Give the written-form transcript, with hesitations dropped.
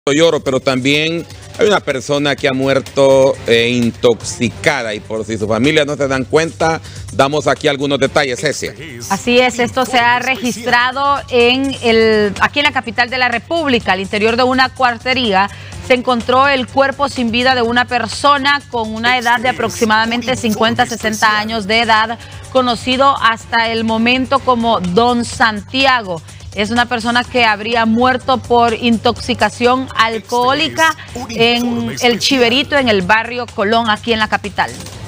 Lloro, pero también hay una persona que ha muerto intoxicada, y por si su familia no se dan cuenta, damos aquí algunos detalles, Cecia. Así es, esto se ha registrado aquí en la capital de la República, al interior de una cuartería. Se encontró el cuerpo sin vida de una persona con una edad de aproximadamente 50-60 años de edad, conocido hasta el momento como Don Santiago. Es una persona que habría muerto por intoxicación alcohólica en El Chiverito, en el barrio Colón, aquí en la capital.